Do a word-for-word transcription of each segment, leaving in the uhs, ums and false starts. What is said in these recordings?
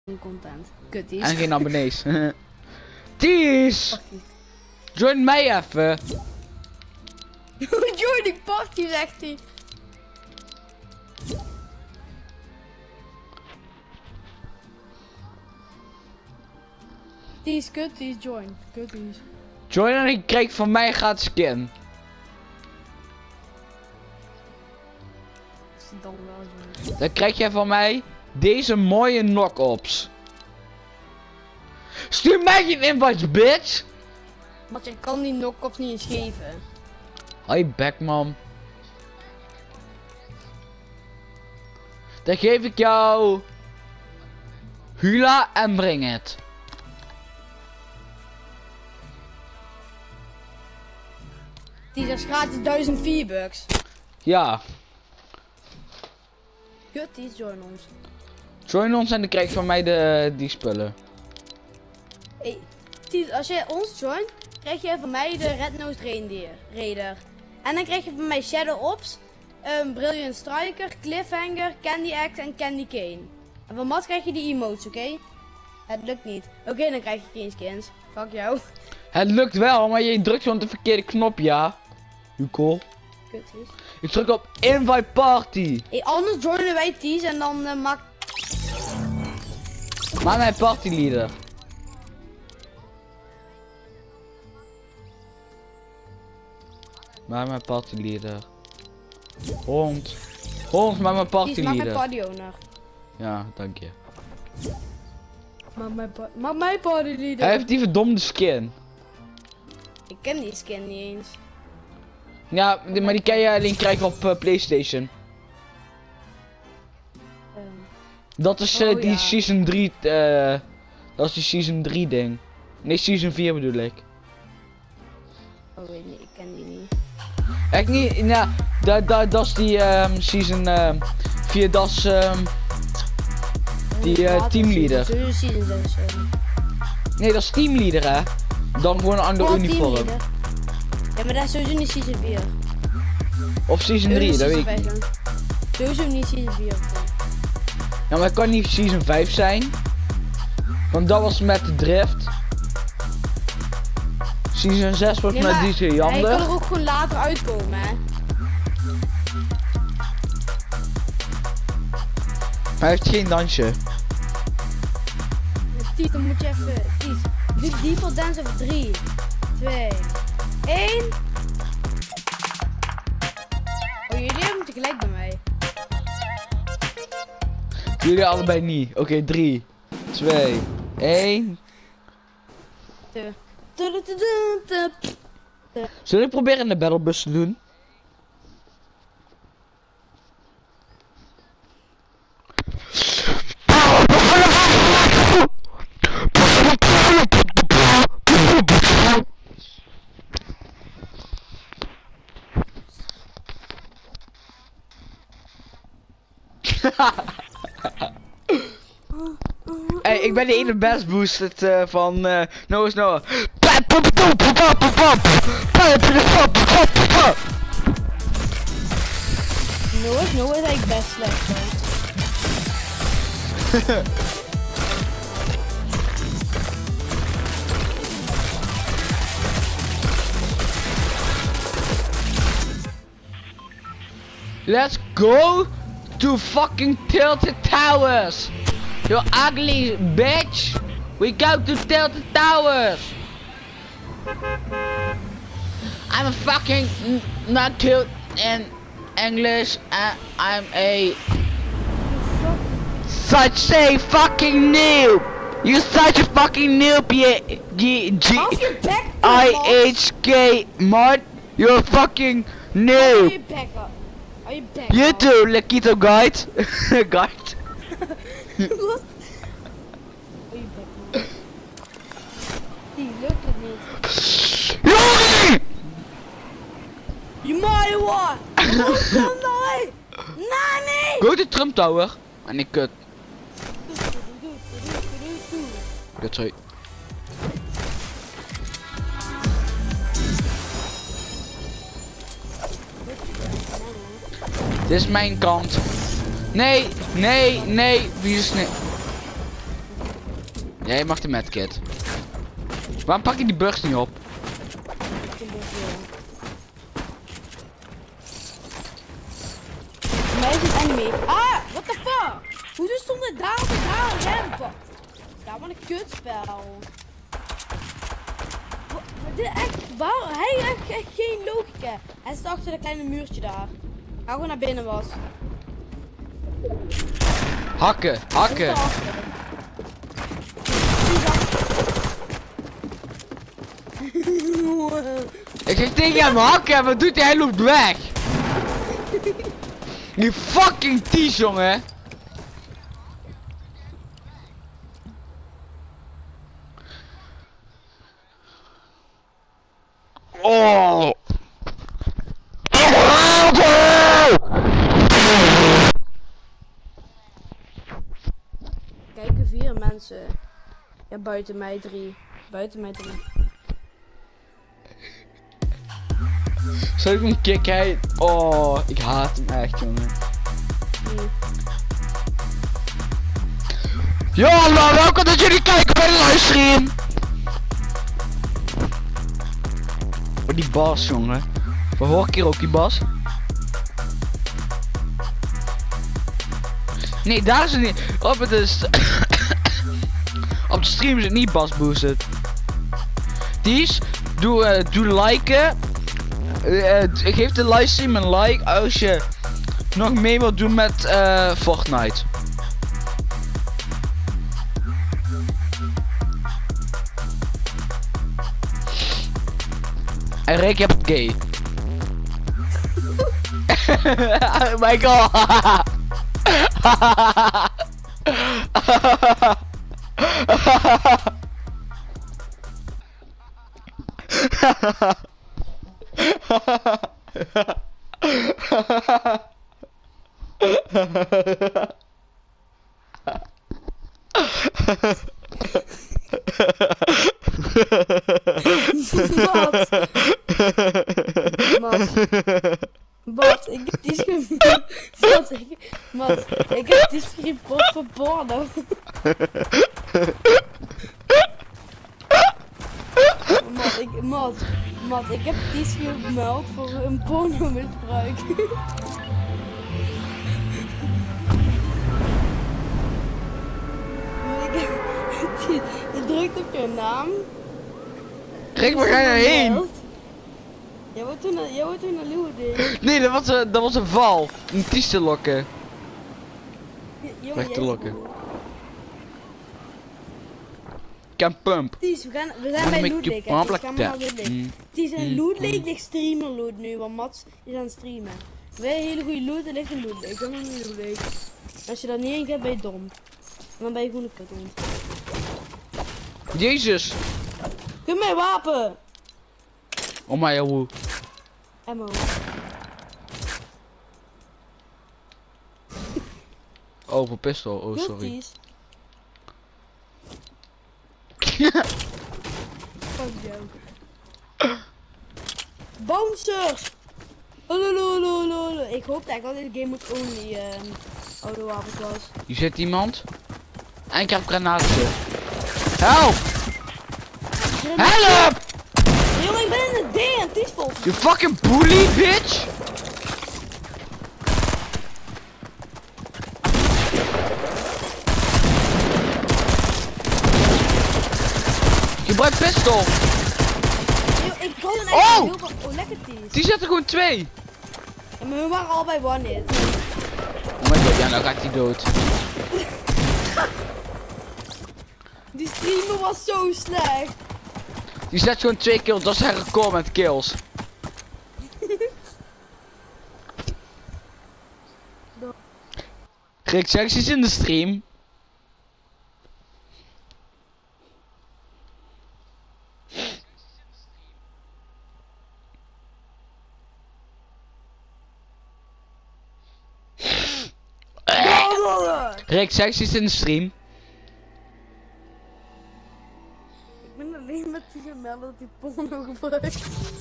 content. Kutties. En geen abonnees. Ties! Join mij even. Join die party, zegt hij. Ties, kutties, join. Kutties. Join en ik krijg van mij gratis skin. Is het dan wel zo? Dan krijg jij van mij deze mooie knock-ups. Stuur mij geen invite, bitch! Want je kan die knock-ups niet eens geven. Hoi, backman. Dan geef ik jou Hula en breng het. Die is gratis duizend V-bucks. Ja. Kutties, join ons. Join ons en dan krijg je van mij de, die spullen. Hey, Ties, als je ons joint, krijg je van mij de Red Nosed Reindeer Raider. En dan krijg je van mij Shadow Ops, um, Brilliant Striker, Cliffhanger, Candy Axe en Candy Cane. En van Matt krijg je die emotes, oké? Okay? Het lukt niet. Oké, okay, dan krijg je geen skins. Fuck jou. Het lukt wel, maar je drukt gewoon de verkeerde knop, ja. Hugo. Kutties. Ik druk op invite party. Hey, anders joinen wij Ties en dan uh, maak... Maak mijn partyleader. Maak mijn partyleader. Hond. Hond, maak mijn Ties, maak mijn partyleader. party owner. Ja, dank je. Maak mijn, pa maak mijn party leader. Hij heeft die verdomde skin. Ik ken die skin niet eens. Ja, die- maar die kan je alleen krijgen op uh, PlayStation. Um, Dat is uh, Oh, die ja. season drie, uh, dat is die season drie ding. Nee, season vier bedoel ik. oh weet niet, ik ken die niet. Echt niet, nou, dat, dat, dat is die um, season uh, vier, dat is um, die uh, teamleader. Sowieso season zes. um. Nee, dat is teamleader hè. Dan gewoon een ander Oh, uniform. teamleader. Ja, maar dat is sowieso niet season vier. Of season drie, dat weet ik niet. niet. Sowieso niet season vier. Ja, maar het kan niet season vijf zijn. Want dat was met de drift. Season zes was Nee, met maar D J hij kan Jander. er ook gewoon later uitkomen, hè. Hij heeft geen dansje. Ties, dan moet je even... Ties, doe default dance over drie, twee, één. Oh, jullie hebben tegelijk bij mij. Jullie allebei niet. Oké, okay, drie, twee, één. Te. Te, te, te, te, te. Zullen we proberen de battlebus te doen? Hey, ik ben de ene best boosted uh, van uh, Noah's Noah. Noah, Noah is eigenlijk best slecht, hè. Let's go to fucking Tilted Towers. You ugly bitch. We go to Tilted Towers. I'm a fucking n not cute in English. And I'm a such a fucking noob. You such a fucking noob. You G G Hou je bek, I man. H K mod. You're a fucking Hou noob. je bek op. Hou je bek You op. too, Lakito guide. Guide. Wat? Hou je bek op. Die lukt het niet. Jorie! Je mij wat? Wat dan nou? Nani! Go to Trump Tower. En ik kut. Kut, sorry. Dit is mijn kant. Nee, nee, nee. Wie is nee? Jij mag de medkit. Waarom pak je die burst niet op? Mij is een enemy. Ah, what the fuck? Hoezo stond het daar op en daar een ramp? Ja, wat een kutspel. Wat, dit echt, waar, hij heeft echt geen logica. Hij staat achter dat kleine muurtje daar. Ga gewoon naar binnen was. Hakken, hakken. Ik zeg tegen hem hakken en wat doet hij? Hij loopt weg. Die fucking tees, jongen. Oh. Kijken vier mensen. Ja, buiten mij drie. Buiten mij drie. Zal ik hem kicken? Oh, ik haat hem echt, jongen. Nee. Yo, hallo, welkom dat jullie kijken bij de livestream. Oh, die bas, jongen. We horen ik hier ook die bas? Nee, daar is het niet. Op het is. Op de stream is het niet bas boosted. Dies, doe, uh, doe liken. Uh, geef de livestream een like als je nog mee wilt doen met uh, Fortnite. En Rick, je hebt het gay. Oh my god. Wat? Ik heb die screen... Wat? Ik... Wat? Ik heb die screen voor porno. Mat, ik... Mat. Mat, ik heb die screen gemeld voor een porno misbruik. Je drukt op je naam. Rick, waar ga je heen? Jij wordt toen naar, jij wordt toen naar Leeuwen. Nee, dat was een, dat was een val. Een ties te lokken. Jongen, Weg te jij- lokken. Can pump. Ties, we gaan, we zijn bij Loot Lake. hè. Ties, gaan we naar Loot Lake. Mm. Ties, in Mm. Loot Lake ligt streamer loot nu, want Mats is aan het streamen. Wij hebben hele goede loot, er ligt een Loot Lake. Dan gaan we naar Loot Lake. Als je daar niet in gaat, ben je dom. En dan ben je gewoon een kuthond. Jezus. Geef mij wapen! Oh my hoe. Ammo. Oh, voor pistool. Oh, Goed, sorry. Ties. Fuck jou. Bouncers! Lololololol. Ik hoopte eigenlijk dat dit game moet only um, oude wapens was. Hier zit iemand. En ik heb granaten. Help! Help! Jongen, ik ben in het D en Ties vol. You fucking bully, bitch! Gebruik pistool! Yo, ik kan echt Oh! heel veel. Oh, lekker Ties. Die zetten gewoon twee. Ja, maar we waren al bij one hit. Oh my god, ja, nou gaat hij dood. Die streamer was zo slecht. Die zet gewoon twee kills, dat is zijn record met kills. Rick, zeg eens iets in de stream. Rick, zeg eens iets in de stream. Ik ben alleen met die gemeld dat die porno gebruikt.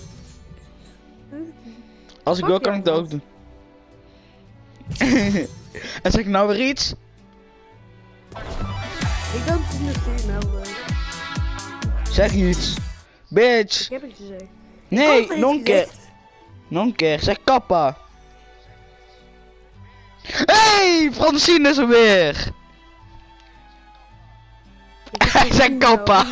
Als ik Fuck wil, kan ja, ik dat ook doen. En zeg ik nou weer iets? Ik kan het in de stream helpen. Zeg iets. Bitch. Ik heb het gezegd. Nee, Ik had nog een het keer. gezegd. Nog een keer. Zeg kappa. Hey, Francine is er weer. Hij zei kappa.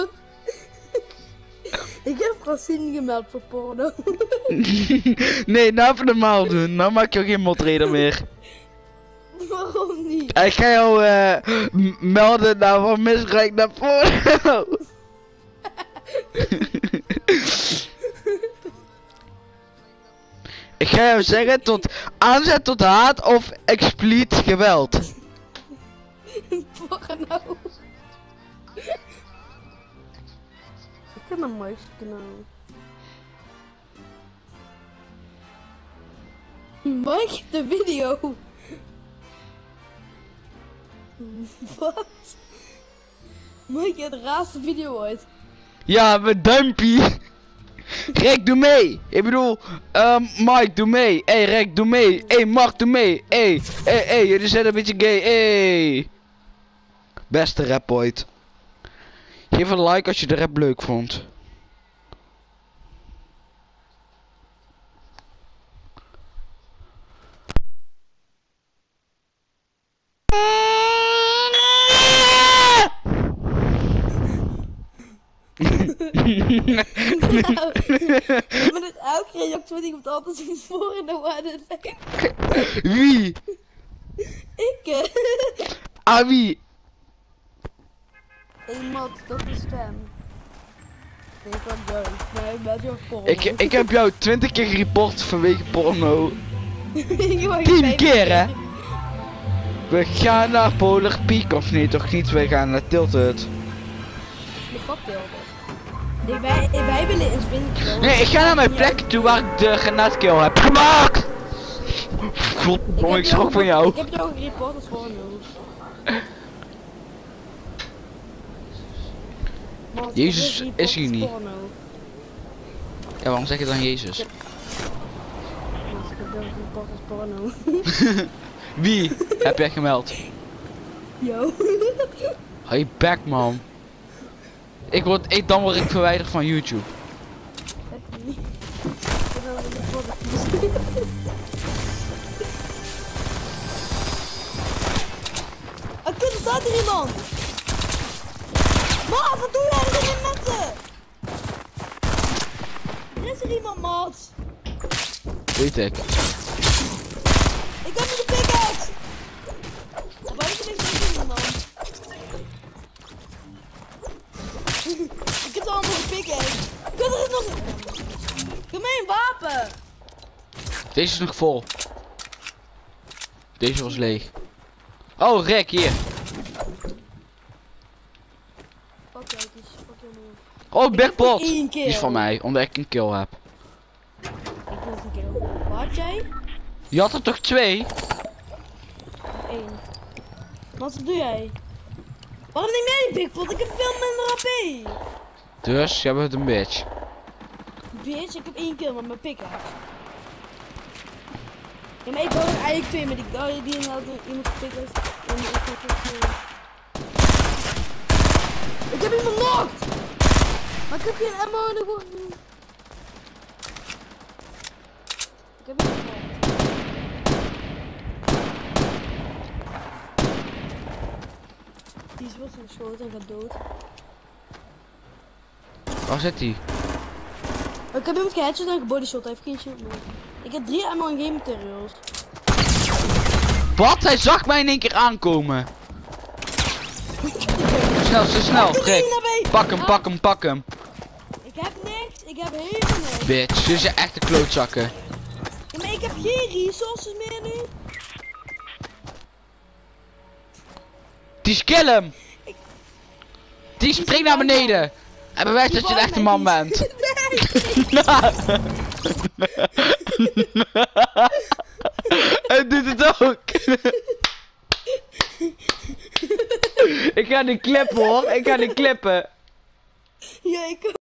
Ik heb Francine gemeld voor porno. Nee, nou even normaal doen. Nou maak je ook geen moderator meer. Waarom niet? Ik ga jou eh, m- melden nou van misbruik naar porno. Ik ga jou zeggen tot aanzet tot haat of expliciet geweld. Porno. Ik heb een mooiste kanaal. Mike, de video. Wat? Mike, het raarste video ooit. Ja, met duimpje. Rek, doe mee. Ik bedoel, um, Mike, doe mee. Hey, Rek, doe mee. Hey, Mark, doe mee. Hey, hey, hey, jullie zijn een beetje gay. Hey. Beste rap ooit. Geef een like als je de rap leuk vond. Nou, met het elke reactie wat iemand altijd voor in de waarde denkt. Wie? Ik eh. Ah, wie? Hey Mat, dat is stem. Nee, ik kan jou. Nee, ik ben jouw porno. Ik, ik heb jou twintig keer gereport vanwege porno. Ik wou Tien geen keer, hè? vijf We gaan naar Polar Peak of nee, toch niet? We gaan naar Tilted. De cocktail. Nee, wij, wij willen eens winnen. Nee, ik ga naar mijn plek toe waar ik de granaatkill heb gemaakt. Godverdomme, ik schrok van jou. Ik heb jou gereport als porno. Mat, Jezus ik heb is hier gereport niet. als porno. Ja, waarom zeg je dan Jezus? Mat, ik heb jou gereport als porno. Wie heb jij gemeld? Yo. Hey, back man. Ik word, ik, dan word ik verwijderd van YouTube. Echt niet. Ik heb wel een gereport. Ah, kut, er staat er iemand! Maat, wat doe jij? Er zijn mensen! Er is er iemand, maat! Weet ik. Ik heb nu de pickaxe! Buiten ligt er iemand, man. Ik heb allemaal een pickaxe. Kut, er is nog... Doe mij een wapen! Deze is nog vol. Deze was leeg. Oh, Rek, hier. Fuck jou, het is fuck jou man. Oh, backpot. één Die kill. is van mij, omdat ik een kill heb. Ik doe het een keer. Wat had jij? Je had er toch twee? Eén. Wat doe jij? Waarom niet mee, Big Pot? Ik heb veel minder H P. Dus, jij bent een bitch. Bitch, ik heb één kill met mijn pickaxe. Ja, maar ik wou er eigenlijk twee, maar die, oh, die had iemand gepikt. En ik heb het, uh... Ik heb iemand knocked! Maar ik heb geen ammo en ik word... Ik heb iemand knocked. Die is wel zo'n geschoten en gaat dood. Waar zit hij? Ik heb iemand geheadshot en gebodyshot, hij heeft geen shield meer. Ik heb drie ammo en geen materials. Wat? Hij zag mij in één keer aankomen. Snel, zo snel, Rick. Pak hem, pak hem, pak hem. Ik heb niks, ik heb helemaal niks. Bitch, dit zijn echte klootzakken. Ja, maar ik heb geen resources meer nu. Die skill hem. Die springt naar beneden. En bewijst dat je een echte man bent. Hij doet het ook. Ik ga die klippen hoor, ik ga die klippen. Ja, ik